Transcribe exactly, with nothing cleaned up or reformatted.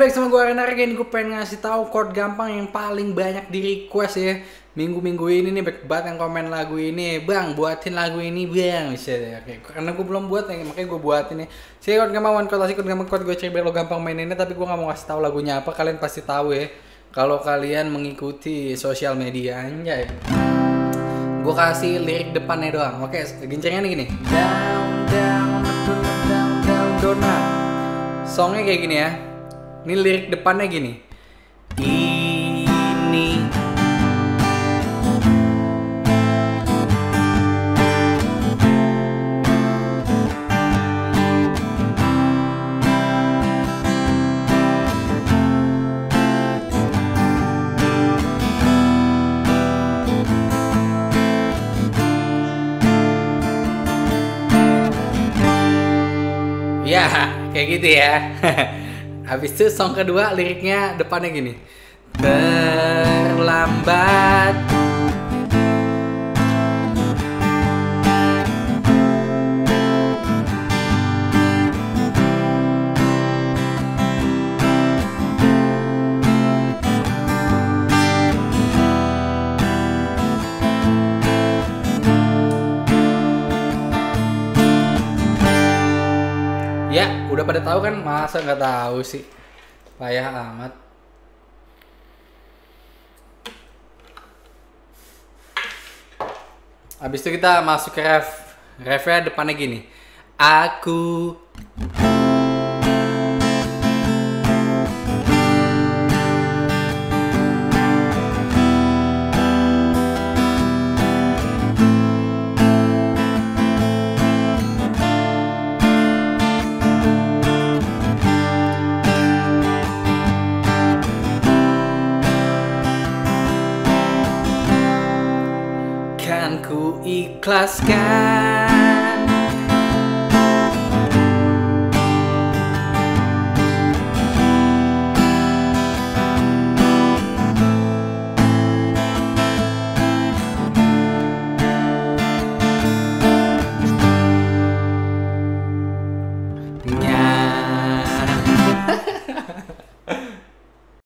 back sama gue Renar again. Gue pengen ngasih tahu chord gampang yang paling banyak di request ya. Minggu-minggu ini nih banyak banget yang komen lagu ini. Bang, buatin lagu ini bang. Bisa ya. Karena gue belum buat ya, makanya gue buatin nih. Si chord gampang one chord, si chord gampang chord gue cari biar lo gampang maininnya. Tapi gue gak mau ngasih tahu lagunya apa. Kalian pasti tahu ya. Kalau kalian mengikuti sosial media anjay. Gue kasih lirik depannya doang. Oke, gencernya nih gini. Down, down, down, down, down, down, down. Songnya kayak gini ya. Ini lirik depannya gini. Ini ya, kayak gitu ya. Habis itu song kedua liriknya depannya gini. Terlambat ya, udah pada tahu kan? Masa nggak tahu sih? Payah amat. Habis itu kita masuk ke ref. Refnya depannya gini. Aku kan ku ikhlaskan